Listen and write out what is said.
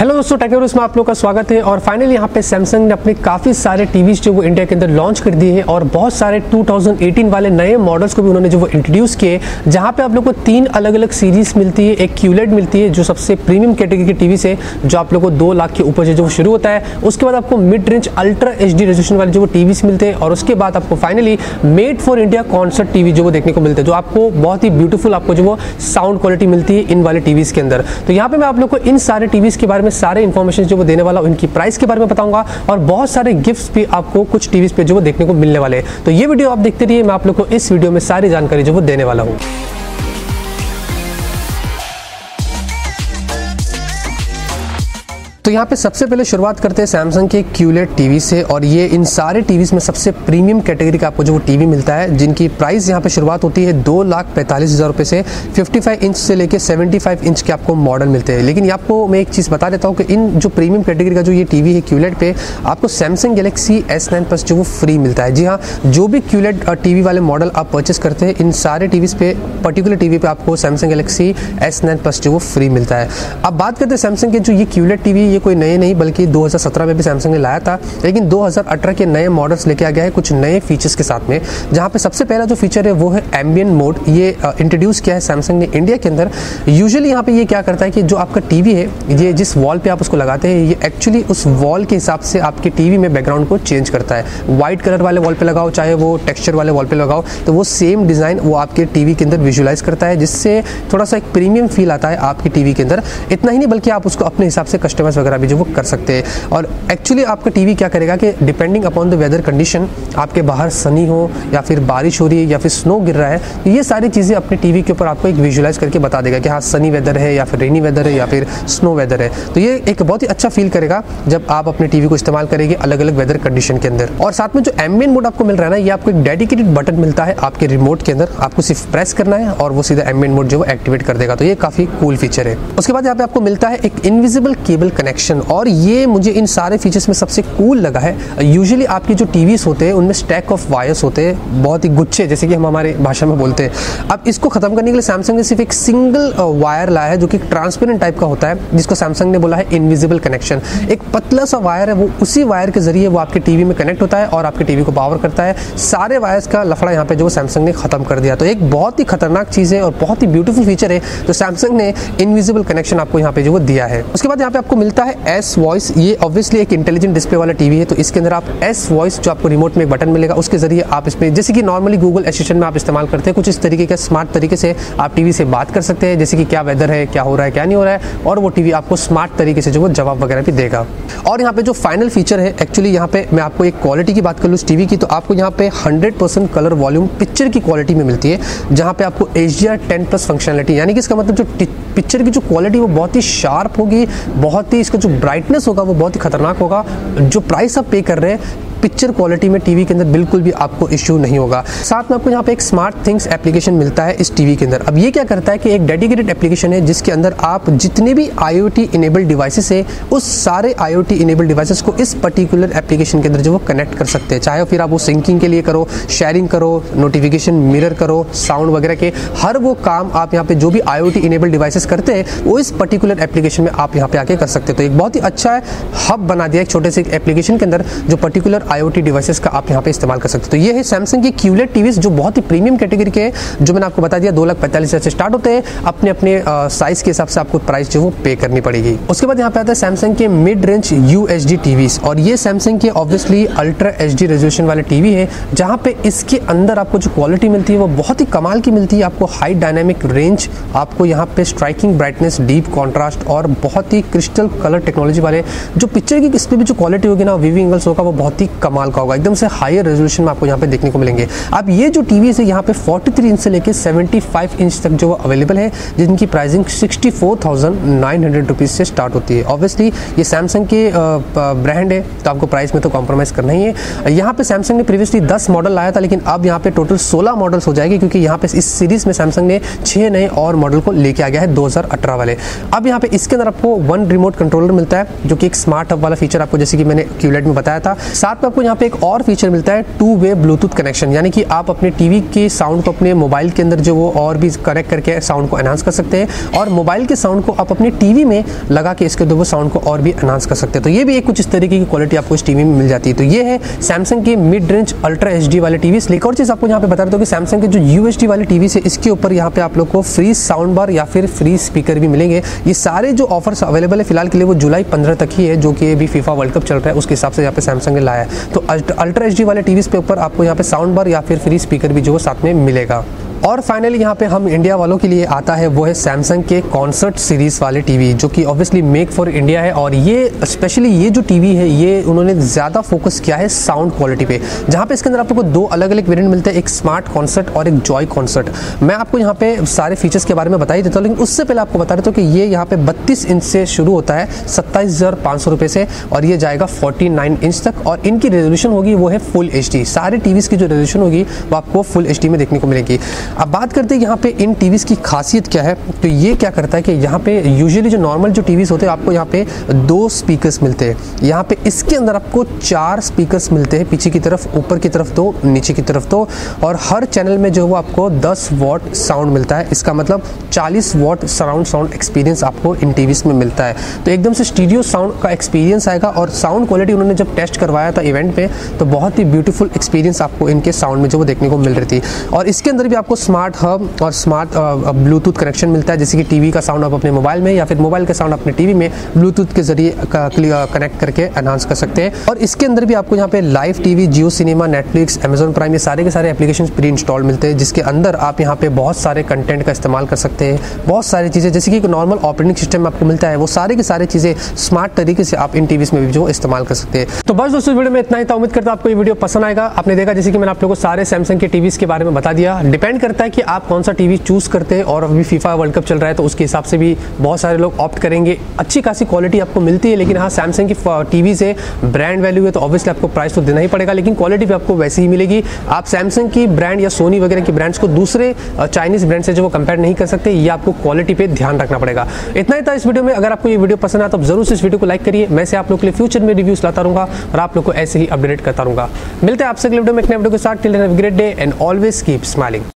Hello दोस्तों, technology में आप लोग का स्वागत है। और फाइनली यहाँ पे सैमसंग ने अपने काफ़ी सारे टीवीज जो वो इंडिया के अंदर लॉन्च कर दिए हैं और बहुत सारे 2018 वाले नए मॉडल्स को भी उन्होंने जो वो इंट्रोड्यूस किए, जहाँ पे आप लोग को 3 अलग अलग सीरीज मिलती है। एक QLED मिलती है जो सबसे प्रीमियम कैटेगरी की टीवी से जो आप लोग को 2 लाख के ऊपर से जो शुरू होता है। उसके बाद आपको mid range ultra HD resolution वाले जो वो टीवीज मिलते हैं और उसके बाद आपको finally made for India concert TV जो वो देखने को मिलते हैं, जो आपको बहुत ही ब्यूटीफुल आपको जो वो साउंड क्वालिटी मिलती है इन वाले टीवीज के अंदर। तो यहाँ पे मैं आप लोग को इन सारे टीवीज के बारे में सारे इन्फॉर्मेशन जो वो देने वाला हूं, इनकी प्राइस के बारे में बताऊंगा और बहुत सारे गिफ्ट्स भी आपको कुछ टीवीज पे जो वो देखने को मिलने वाले हैं। तो ये वीडियो आप देखते रहिए, मैं आप लोग को इस वीडियो में सारी जानकारी जो वो देने वाला हूं। तो यहाँ पे सबसे पहले शुरुआत करते हैं सैमसंग के QLED टीवी से। और ये इन सारे टीवीज में सबसे प्रीमियम कैटेगरी का आपको जो वो टीवी मिलता है, जिनकी प्राइस यहाँ पे शुरुआत होती है 2,45,000 रुपये से। 55 इंच से लेके 75 इंच के आपको मॉडल मिलते हैं। लेकिन आपको मैं एक चीज़ बता देता हूँ कि इन जो प्रीमियम कैटेगरी का जो ये टीवी है QLED पे, आपको सैमसंग गैलेक्सी S9 प्लस जो वो फ्री मिलता है। जी हाँ, जो भी QLED टीवी वाले मॉडल आप परचेस करते हैं, इन सारे टीवीज पे पर्टिकुलर टीवी पे आपको सैमसंग गैलेक्सी S9 प्लस जो वो फ्री मिलता है। अब बात करते हैं सैमसंग के जो ये QLED टीवी, ये कोई नए नहीं बल्कि 2017 में भी सैमसंग ने लाया था, लेकिन 2018 के नए मॉडल्स लेके आ गया है कुछ नए फीचर्स के साथ में। जहां पे सबसे पहला जो फीचर है वो है एम्बिएंट मोड। ये इंट्रोड्यूस किया है सैमसंग ने इंडिया के अंदर। यूजुअली यहाँ पे ये क्या करता है कि जो आपका टीवी है, ये जिस वॉल पे आप उसको लगाते हैं, ये एक्चुअली उस वॉल के हिसाब से आपके टीवी में बैकग्राउंड को चेंज करता है। व्हाइट कलर वाले वॉल पे लगाओ, चाहे वो टेक्सचर वाले वॉल पे लगाओ, तो वो सेम डिजाइन वो आपके टीवी के अंदर विजुअलाइज करता है, जिससे थोड़ा सा एक प्रीमियम फील आता है आपकी टीवी के अंदर। इतना ही नहीं बल्कि आप उसको अपने हिसाब से कस्टमाइज वगैरह भी जो वो कर सकते हैं। और एक्चुअली आपका टीवी क्या करेगा कि depending upon the weather condition, आपके बाहर सनी हो या फिर बारिश हो रही है या फिर स्नो गिर रहा है, तो ये सारी चीज़ें अपने टीवी के ऊपर आपको एक विजुअलाइज करके बता देगा कि हाँ सनी वेदर है या फिर रेनी वेदर है या फिर स्नो वेदर है। तो ये एक बहुत ही अच्छा फील करेगा जब आप अपने टीवी को इस्तेमाल करेंगे अलग अलग वेदर कंडीशन के अंदर। और साथ में जो एम्बिएंट मोड आपको मिल रहा है ना, ये आपको एक डेडिकेटेड बटन मिलता है आपके रिमोट के अंदर। आपको सिर्फ प्रेस करना है और वो सीधा एम्बिएंट मोड जो वो एक्टिवेट कर देगा। तो ये काफी कूल फीचर है। उसके बाद यहाँ पे आपको मिलता है एक इनविजिबल केबल कनेक्शन, और ये मुझे इन सारे फीचर्स में सबसे कूल लगा है। यूजुअली आपके जो टीवीज होते हैं उनमें स्टैक ऑफ वायर्स होते हैं, बहुत ही गुच्छे, जैसे कि हम हमारे भाषा में बोलते हैं। अब इसको खत्म करने के लिए सैमसंग ने सिर्फ एक सिंगल वायर लाया है जो कि ट्रांसपेरेंट टाइप का होता है, जिसको सैमसंग ने बोला है इनविजिबल कनेक्शन। एक पतला सा वायर है, वो उसी वायर के जरिए वो आपके टीवी में कनेक्ट होता है और आपके टीवी को पावर करता है। सारे वायर्स का लफड़ा यहाँ पे जो सैमसंग ने खत्म कर दिया। तो एक बहुत ही खतरनाक चीज है और बहुत ही ब्यूटीफुल फीचर है जो सैमसंग ने इनविजिबल कनेक्शन आपको यहाँ पे जो वो दिया है। उसके बाद यहाँ पे आपको मिलता है S वॉइस। ये ऑब्वियसली एक इंटेलिजेंट डिस्प्ले वाला टीवी है, तो इसके अंदर आप S वॉइस जो आपको रिमोट में एक बटन मिलेगा, उसके जरिए आप इसमें, जैसे कि नॉर्मली गूगल असिस्टेंट में आप इस्तेमाल करते हैं, कुछ इस तरीके का स्मार्ट तरीके से आप टीवी से बात कर सकते हैं, जैसे कि क्या वेदर है, क्या हो रहा है, क्या नहीं हो रहा है, और वो टीवी आपको स्मार्ट तरीके से जो वो जवाब वगैरह भी देगा। और यहाँ पे जो फाइनल फीचर है, एक्चुअली यहाँ पे मैं आपको एक क्वालिटी की बात कर लूँ इस टीवी की, तो आपको यहाँ पे 100% कलर वॉल्यूम पिक्चर की क्वालिटी में मिलती है, जहाँ पे आपको HDR10+ फंक्शनलिटी, यानी कि इसका मतलब जो पिक्चर की जो क्वालिटी वो बहुत ही शार्प होगी, बहुत ही इसका जो ब्राइटनेस होगा वो बहुत ही खतरनाक होगा। जो प्राइस आप पे कर रहे हैं पिक्चर क्वालिटी में टीवी के अंदर बिल्कुल भी आपको इश्यू नहीं होगा। साथ में आपको यहाँ पे एक स्मार्ट थिंग्स एप्लीकेशन मिलता है इस टीवी के अंदर। अब ये क्या करता है कि एक डेडिकेटेड एप्लीकेशन है जिसके अंदर आप जितने भी IoT इनेबल्ड डिवाइसेस है, उस सारे IoT इनेबल्ड डिवाइसेस को इस पर्टिकुलर एप्लीकेशन के अंदर जो वो कनेक्ट कर सकते हैं। चाहे फिर आप वो सिंकिंग के लिए करो, शेयरिंग करो, नोटिफिकेशन मिरर करो, साउंड वगैरह के हर वो काम आप यहाँ पे जो भी IoT इनेबल्ड डिवाइसेस करते हैं वो इस पर्टिकुलर एप्लीकेशन में आप यहाँ पे आके कर सकते हैं। तो एक बहुत ही अच्छा हब बना दिया एक छोटे से एप्लीकेशन के अंदर, जो पर्टिकुलर IoT डिवाइसेस का आप यहाँ पे इस्तेमाल कर सकते हो। तो ये है सैमसंग के QLED टीवीज जो बहुत ही प्रीमियम कैटेगरी के हैं, जो मैंने आपको बता दिया 2,45,000 से स्टार्ट होते हैं। अपने अपने साइज के हिसाब से आपको प्राइस जो वो पे करनी पड़ेगी। उसके बाद यहाँ पे आता है सैमसंग के मिड रेंज UHD टीवीज, और ये सैमसंग के ऑब्वियसली अल्ट्रा HD रेजोल्यूशन वाले टीवी है, जहाँ पे इसके अंदर आपको जो क्वालिटी मिलती है वो बहुत ही कमाल की मिलती है। आपको हाई डायनामिक रेंज, आपको यहाँ पे स्ट्राइकिंग ब्राइटनेस, डीप कॉन्ट्रास्ट और बहुत ही क्रिस्टल कलर टेक्नोलॉजी वाले जो पिक्चर की इस पर भी जो क्वालिटी होगी ना, विविंग एंगल्स होगा, वो बहुत ही कमाल का होगा। एकदम से हायर रेजोल्यूशन में आपको यहाँ पे देखने को मिलेंगे। अब ये जो टीवी है यहाँ पे 43 इंच से लेके 75 इंच तक जो अवेलेबल है, जिनकी प्राइसिंग 64,900 रुपीज से स्टार्ट होती है। ऑब्वियसली ये सैमसंग के ब्रांड है, तो आपको प्राइस में तो कॉम्प्रोमाइज करना ही है। यहाँ पे सैमसंग ने प्रीवियसली 10 मॉडल लाया था, लेकिन अब यहाँ पे टोटल 16 मॉडल्स हो जाएगी, क्योंकि यहाँ पे इस सीरीज में सैमसंग ने 6 नए और मॉडल को लेके आ गया है 2018 वाले। अब यहाँ पे इसके अंदर आपको 1 रिमोट कंट्रोलर मिलता है, जो कि एक स्मार्ट हब वाला फीचर आपको, जैसे कि मैंने QLED में बताया था। साथ में आपको यहाँ पे एक और फीचर मिलता है, 2 वे ब्लूटूथ कनेक्शन, यानी कि आप अपने टीवी के साउंड को अपने मोबाइल के अंदर जो वो और भी कनेक्ट करके साउंड को एनहांस कर सकते हैं और मोबाइल के साउंड को आप अपने टीवी में लगा के इसके वो साउंड को और भी एनहांस कर सकते हैं। तो ये भी एक कुछ इस तरीके की क्वालिटी आपको इस टीवी में मिल जाती है। तो ये है सैमसंग के मिड रेंज अल्ट्रा एचडी वाले टीवी। एक और चीज आपको यहाँ पे बता रहा हूँ कि सैमसंग के जो यूएचडी वाले टीवी से इसके ऊपर यहाँ पे आप लोग को फ्री साउंड बार या फिर फ्री स्पीकर भी मिलेंगे। ये सारे जो ऑफर्स अवेलेबल है फिलहाल के लिए वो जुलाई 15 तक ही है, जो कि अभी फीफा वर्ल्ड कप चल रहा है उसके हिसाब से यहाँ पे सैमसंग ने लाया है। तो अल्ट्रा एचडी वाले टीवी के ऊपर आपको यहाँ पे साउंड बार या फिर फ्री स्पीकर भी जो साथ में मिलेगा। और फाइनली यहाँ पे हम इंडिया वालों के लिए आता है वो है सैमसंग के कॉन्सर्ट सीरीज वाले टीवी, जो कि ऑब्वियसली मेक फॉर इंडिया है। और ये स्पेशली ये जो टीवी है ये उन्होंने ज़्यादा फोकस किया है साउंड क्वालिटी पे, जहाँ पे इसके अंदर आप लोग को 2 अलग अलग वेरिएंट मिलते हैं, एक स्मार्ट कॉन्सर्ट और एक जॉय कॉन्सर्ट। मैं आपको यहाँ पे सारे फीचर्स के बारे में बता ही देता हूँ, लेकिन उससे पहले आपको बता देता हूँ कि ये यहाँ पे 32 इंच से शुरू होता है 27,500 रुपये से, और ये जाएगा 49 इंच तक। और इनकी रेजोल्यूशन होगी वो है फुल HD। सारे टीवीज़ की जो रेजोल्यूशन होगी वो आपको फुल HD में देखने को मिलेगी। अब बात करते हैं यहाँ पे इन टीवीज़ की खासियत क्या है। तो ये क्या करता है कि यहाँ पे यूजुअली जो नॉर्मल जो टीवीज़ होते हैं आपको यहाँ पे 2 स्पीकर्स मिलते हैं, यहाँ पे इसके अंदर आपको 4 स्पीकर्स मिलते हैं, पीछे की तरफ, ऊपर की तरफ 2, नीचे की तरफ 2, और हर चैनल में जो वो आपको 10 वॉट साउंड मिलता है। इसका मतलब 40 वॉट सराउंड साउंड एक्सपीरियंस आपको इन टीवीज़ में मिलता है। तो एकदम से स्टीरियो साउंड का एक्सपीरियंस आएगा। और साउंड क्वालिटी उन्होंने जब टेस्ट करवाया था इवेंट पे तो बहुत ही ब्यूटीफुल एक्सपीरियंस आपको इनके साउंड में जो वो देखने को मिल रही थी। और इसके अंदर भी आपको स्मार्ट हब और स्मार्ट ब्लूटूथ कनेक्शन मिलता है, जैसे कि टीवी का साउंड आप अपने मोबाइल में या फिर मोबाइल का साउंड अपने टीवी में ब्लूटूथ के जरिए कनेक्ट करके एनहांस कर सकते हैं। और इसके अंदर भी आपको यहाँ पे live TV, Jio cinema, Netflix, Amazon Prime, ये सारे के सारे एप्लीकेशन प्री इंस्टॉल मिलते हैं, जिसके अंदर आप यहाँ पे बहुत सारे कंटेंट का इस्तेमाल कर सकते हैं। बहुत सारी चीज़ें जैसे कि एक नॉर्मल ऑपरेटिंग सिस्टम आपको मिलता है, वो सारे की सारी चीज़ें स्मार्ट तरीके से आप इन टीवीज़ में भी जो इस्तेमाल कर सकते हैं। तो बस दोस्तों वीडियो में इतना ही था। उम्मीद करता हूँ आपको ये वीडियो पसंद आएगा। आपने देखा जैसे कि मैंने आप लोगों को सारे सैमसंग के टीवीज़ के बारे में बता दिया। डिपेंड करता है कि आप कौन सा टीवी चूज़ करते हैं, और अभी फीफा वर्ल्ड कप चल रहा है तो उसके हिसाब से भी बहुत सारे लोग ऑप्ट करेंगे। अच्छी खासी क्वालिटी आपको मिलती है, लेकिन हाँ सैमसंग की टीवी से ब्रांड वैल्यू है तो ऑब्वियसली आपको प्राइस तो देना ही पड़ेगा, लेकिन क्वालिटी भी आपको वैसी ही मिलेगी। आप सैमसंग की ब्रांड या सोनी वगैरह की ब्रांड्स को दूसरे चाइनीज ब्रांड से जो वो कंपेयर नहीं कर सकते, ये आपको क्वालिटी पे ध्यान रखना पड़ेगा। इतना ही था इस वीडियो में। अगर आपको ये वीडियो पसंद आया तो जरूर से इस वीडियो को लाइक करिए। मैं से आप लोग के लिए फ्यूचर में रिव्यूज लाता रहूंगा और आप लोग को ऐसे ही अपडेट करता रहूंगा। मिलते हैं आपसे अगले वीडियो में एक नए वीडियो के साथ। Till then have a great day and always keep smiling.